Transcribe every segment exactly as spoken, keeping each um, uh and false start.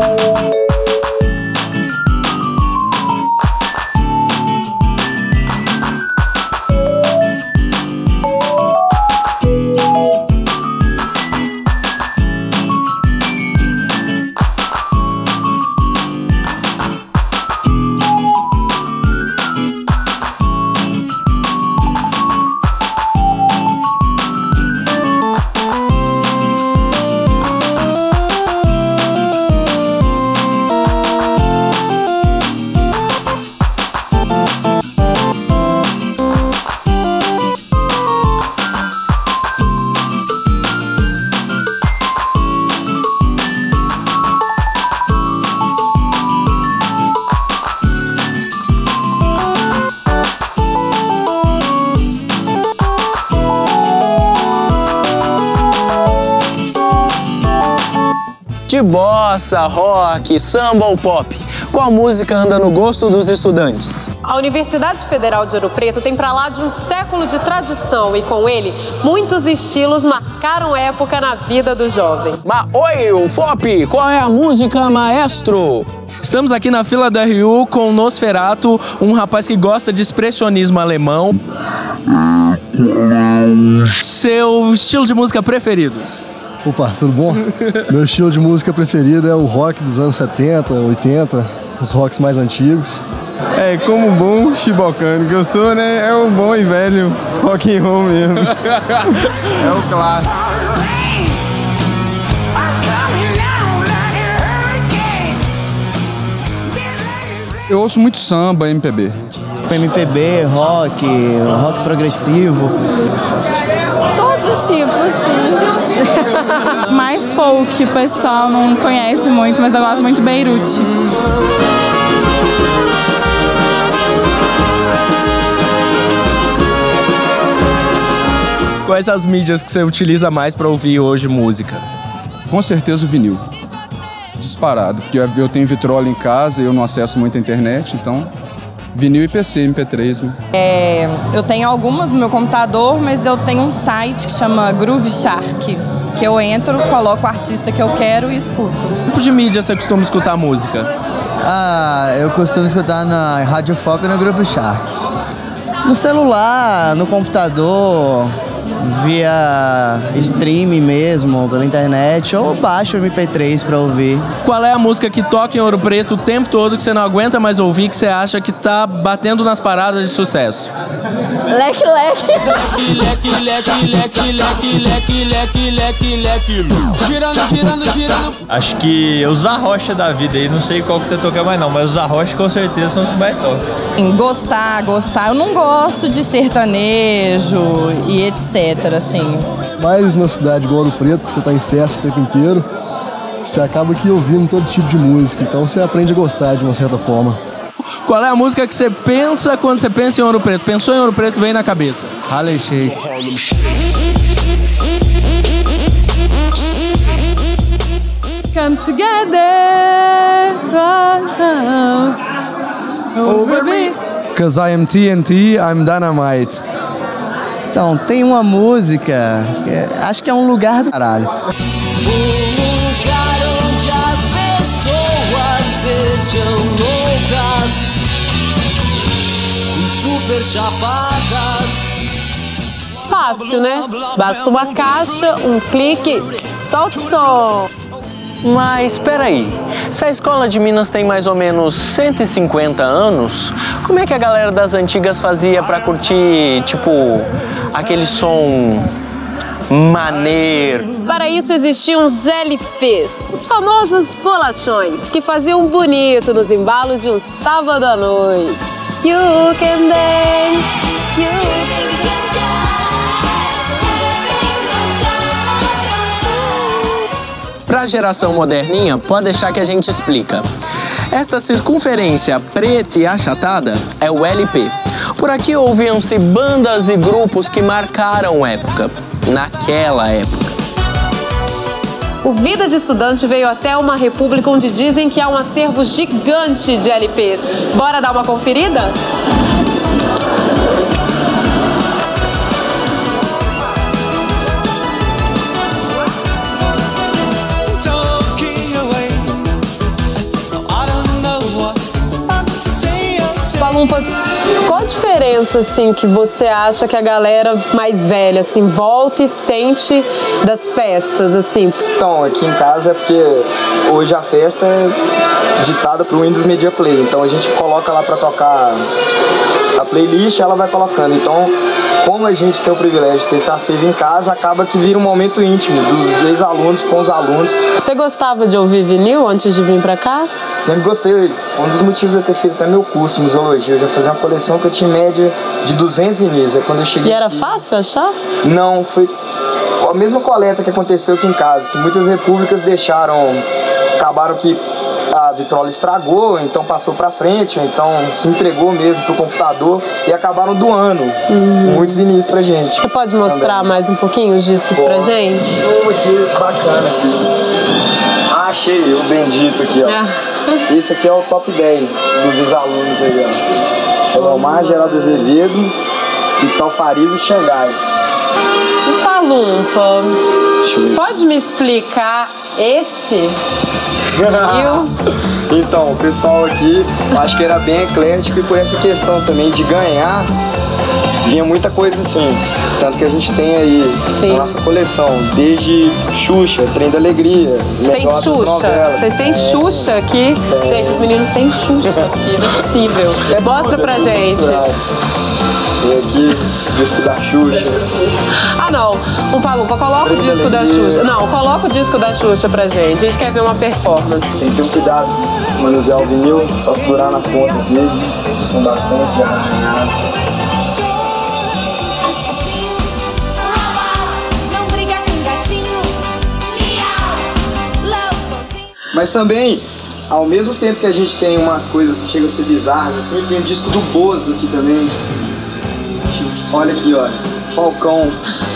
De bossa, rock, samba ou pop, qual música anda no gosto dos estudantes? A Universidade Federal de Ouro Preto tem pra lá de um século de tradição e com ele, muitos estilos marcaram época na vida do jovem. Mas oi, o F O P, qual é a música, maestro? Estamos aqui na fila da R U com o Nosferatu, um rapaz que gosta de expressionismo alemão. Seu estilo de música preferido? Opa, tudo bom? Meu estilo de música preferido é o rock dos anos setenta, oitenta, os rocks mais antigos. É, como bom chibocano que eu sou, né? É o bom e velho rock and roll mesmo. É o clássico. Eu ouço muito samba, M P B. M P B, rock, rock progressivo. Todos os tipos, sim. Mais folk, o pessoal não conhece muito, mas eu gosto muito de Beirute. Quais as mídias que você utiliza mais para ouvir hoje música? Com certeza o vinil. Disparado, porque eu tenho vitrola em casa e eu não acesso muito a internet, então vinil e P C, M P três, né? É, eu tenho algumas no meu computador, mas eu tenho um site que chama Groove Shark, que eu entro, coloco o artista que eu quero e escuto. Que tipo de mídia você costuma escutar música? Ah, eu costumo escutar na Rádio F O P e na Groove Shark. No celular, no computador, via streaming mesmo, pela internet, ou baixo o M P três pra ouvir. Qual é a música que toca em Ouro Preto o tempo todo, que você não aguenta mais ouvir, que você acha que tá batendo nas paradas de sucesso? Leque, leque. Leque, leque, leque, leque, leque, leque, leque, leque. Girando, girando, girando. Acho que os arrocha da vida aí, não sei qual que tu toca mais não, mas os arrocha com certeza são os que mais tocam. Gostar, gostar. Eu não gosto de sertanejo e etcétera, assim. Mas na cidade igual Ouro Preto, que você tá em festa o tempo inteiro, você acaba aqui ouvindo todo tipo de música, então você aprende a gostar de uma certa forma. Qual é a música que você pensa quando você pensa em Ouro Preto? Pensou em Ouro Preto, vem na cabeça. Harlem Shake. Come together, over me. Cause I am T N T, I'm Dynamite. Então, tem uma música, que é, acho que é um lugar do caralho. Super chapadas. Fácil, né? Basta uma caixa, um clique, solta o som. Mas espera aí, se a escola de Minas tem mais ou menos cento e cinquenta anos, como é que a galera das antigas fazia pra curtir, tipo, aquele som maneiro? Para isso existiam os L Ps, os famosos bolachões, que faziam bonito nos embalos de um sábado à noite. You can dance, you can Para a geração moderninha, pode deixar que a gente explica. Esta circunferência preta e achatada é o L P. Por aqui ouviam-se bandas e grupos que marcaram época, naquela época. O Vida de Estudante veio até uma república onde dizem que há um acervo gigante de L Ps. Bora dar uma conferida? Lumpa, qual a diferença, assim, que você acha que a galera mais velha, assim, volta e sente das festas, assim? Então, aqui em casa é porque hoje a festa é ditada pro Windows Media Player, então a gente coloca lá pra tocar a playlist, ela vai colocando. Então, como a gente tem o privilégio de ter esse acervo em casa, acaba que vira um momento íntimo dos ex-alunos com os alunos. Você gostava de ouvir vinil antes de vir pra cá? Sempre gostei. Foi um dos motivos de eu ter feito até meu curso em museologia. Eu já fazia uma coleção que eu tinha em média de duzentos vinis. É quando eu cheguei E era aqui... fácil achar? Não, foi a mesma coleta que aconteceu aqui em casa, que muitas repúblicas deixaram, acabaram que a vitrola estragou, então passou pra frente, ou então se entregou mesmo pro computador e acabaram doando uhum. muitos vinis pra gente. Você pode mostrar também mais um pouquinho os discos Posso. pra gente? Um aqui bacana aqui. Ah, achei o bendito aqui, ó. Ah. Esse aqui é o top dez dos ex-alunos aí, ó. Elomar, Geraldo Azevedo, Vital Farias e Xangai. Lumpa Lumpa, você pode me explicar esse? Então, o pessoal aqui, eu acho que era bem eclético e por essa questão também de ganhar, vinha muita coisa assim. Tanto que a gente tem aí Sim. a nossa coleção, desde Xuxa, Trem da Alegria, Tem Xuxa? Vocês têm Xuxa aqui? Tem. Gente, os meninos têm Xuxa aqui, não é possível. É Mostra pra é gente. Tem aqui o disco da Xuxa. Ah, não. Lumpa Lumpa, coloca o disco da Xuxa. Não, coloca o disco da Xuxa pra gente. A gente quer ver uma performance. Tem que ter um cuidado, manusear o vinil, só segurar nas pontas dele. São bastante já arranhados. Mas também, ao mesmo tempo que a gente tem umas coisas que chegam a ser bizarras, assim, tem o disco do Bozo aqui também. Olha aqui, olha. Falcão.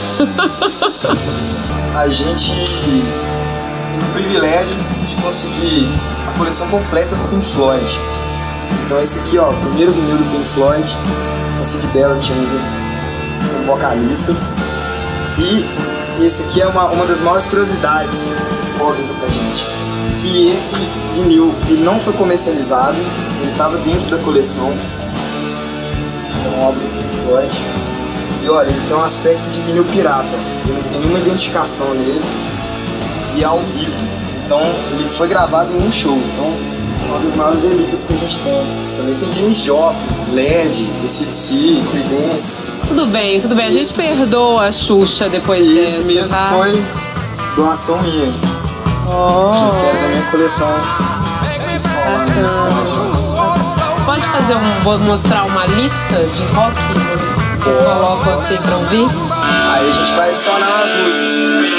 A gente tem o privilégio de conseguir a coleção completa do Pink Floyd. Então esse aqui, ó, o primeiro vinil do Pink Floyd, o Sid Barrett ainda, um vocalista. E esse aqui é uma, uma das maiores curiosidades incógnita pra gente. Que esse vinil, ele não foi comercializado, ele estava dentro da coleção. É uma obra do Pink Floyd. E olha, ele tem um aspecto de vinil pirata, ele não tem nenhuma identificação nele. E é ao vivo. Então ele foi gravado em um show. Então é uma das maiores relíquias que a gente tem. Também tem Janis Joplin, Led, A C D C, Creedence. Tudo bem, tudo bem. A gente Esse... perdoa a Xuxa depois e dessa, esse mesmo tá? foi doação minha. Oh. Eles querem da minha coleção pessoal lá na minha cidade. Você pode fazer um, mostrar uma lista de rock? Vocês Posso, colocam assim pra ouvir? Aí a gente vai adicionar as músicas.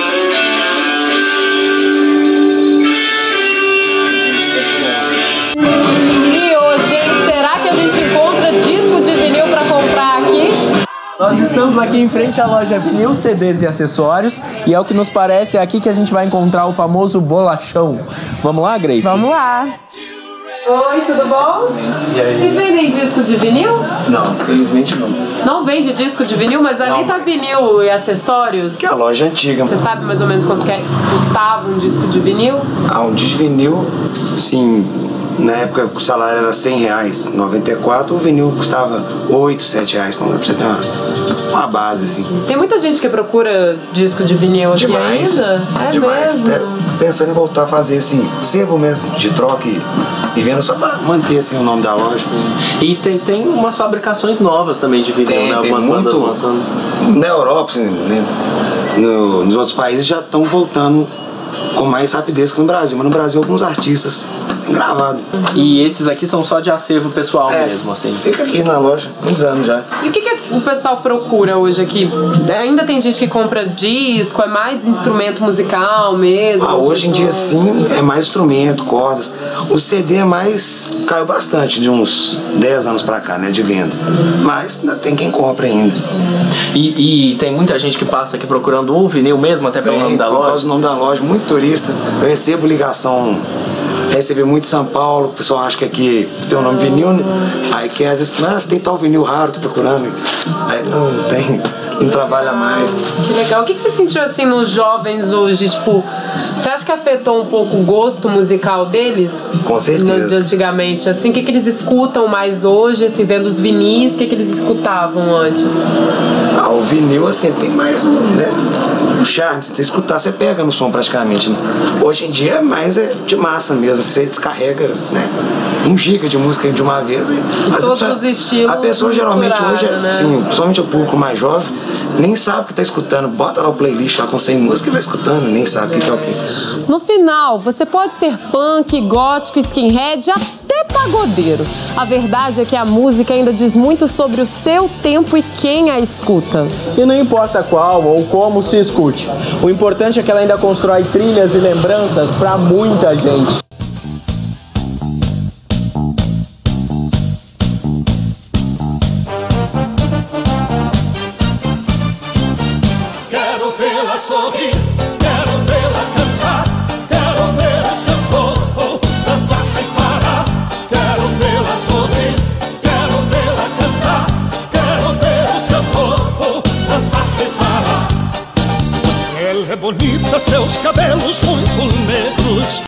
E hoje, hein? Será que a gente encontra disco de vinil pra comprar aqui? Nós estamos aqui em frente à loja Vinil, C Ds e Acessórios e é o que nos parece é aqui que a gente vai encontrar o famoso bolachão. Vamos lá, Grace? Vamos lá. Oi, tudo bom? E aí? Vocês vendem disco de vinil? Não, felizmente não. Não vende disco de vinil, mas ali não. Tá vinil e acessórios? Que é a loja antiga. Você sabe mais ou menos quanto que é, custava um disco de vinil? Ah, um disco de vinil, sim. Na época o salário era cem reais, noventa e quatro, o vinil custava oito, sete reais, então dá pra você ter uma, uma base, assim. Tem muita gente que procura disco de vinil aqui demais, ainda? É demais. mesmo? É, pensando em voltar a fazer, assim, sebo mesmo, de troca e, e venda só pra manter, assim, o nome da loja. E tem, tem umas fabricações novas também de vinil, tem, né? Tem Algumas muito, bandas lançando. Na Europa, assim, né? no, nos outros países já estão voltando com mais rapidez que no Brasil, mas no Brasil alguns artistas gravado. E esses aqui são só de acervo pessoal é, mesmo, assim? Fica aqui na loja, uns anos já. E o que, que o pessoal procura hoje aqui? Ainda tem gente que compra disco, é mais instrumento musical mesmo? Ah, hoje em dia sim, é mais instrumento, cordas. O C D é mais... caiu bastante de uns dez anos pra cá, né, de venda. Mas ainda tem quem compra ainda. E, e tem muita gente que passa aqui procurando o vinil mesmo, até pelo tem, nome da por loja? Por causa do nome da loja, muito turista. Eu recebo ligação... Recebi muito em São Paulo, o pessoal acha que aqui tem o nome vinil, né? Aí que às vezes, mas tem tal vinil raro, tô procurando. Aí não tem. não trabalha mais. Que legal. O que você sentiu assim nos jovens hoje? Tipo, você acha que afetou um pouco o gosto musical deles? Com certeza. De antigamente, assim, o que, que eles escutam mais hoje, assim, vendo os vinis, o que, que eles escutavam antes? Ah, o vinil, assim, tem mais um, né, um charme. Se você escutar, você pega no som praticamente. Né? Hoje em dia é mais é de massa mesmo. Você descarrega, né, um giga de música de uma vez. E todos os estilos. A pessoa geralmente hoje, né? sim, principalmente o público mais jovem, nem sabe o que tá escutando. Bota lá o playlist lá com cem músicas e vai escutando, nem sabe o que é o que. No final, você pode ser punk, gótico, skinhead, até pagodeiro. A verdade é que a música ainda diz muito sobre o seu tempo e quem a escuta. E não importa qual ou como se escute, o importante é que ela ainda constrói trilhas e lembranças para muita gente. Quero vê-la sorrir, quero vê-la cantar, quero ver o seu corpo dançar sem parar. Quero vê-la sorrir, quero vê-la cantar, quero ver o seu corpo dançar sem parar. Ela é bonita, seus cabelos muito negros.